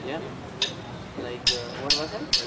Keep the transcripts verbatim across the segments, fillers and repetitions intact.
Yeah. Like, uh, what was it?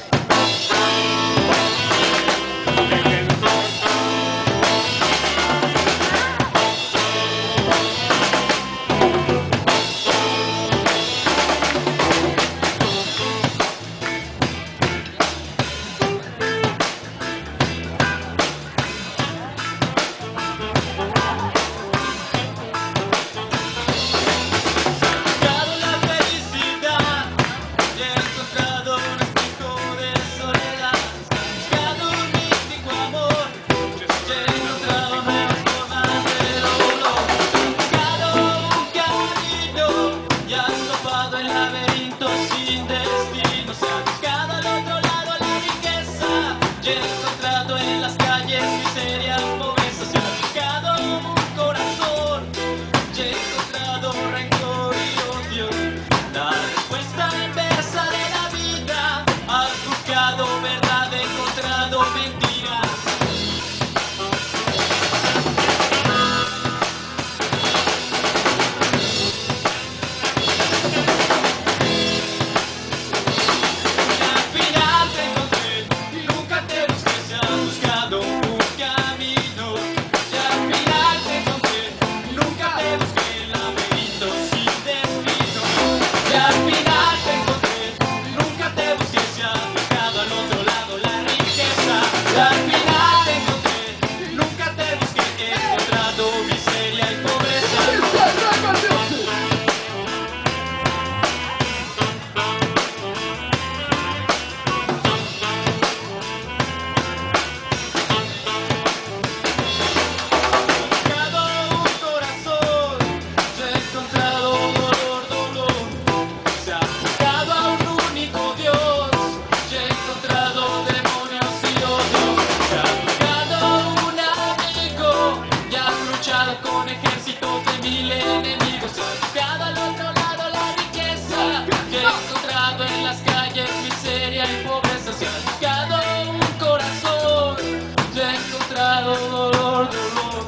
Con ejércitos de mil enemigos, he buscado al otro lado la riqueza, que he encontrado en las calles miseria y pobreza. Se ha buscado un corazón, se ha encontrado dolor, dolor.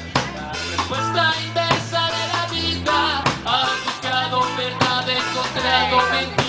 La respuesta inversa de la vida, ha buscado verdad, he encontrado mentira.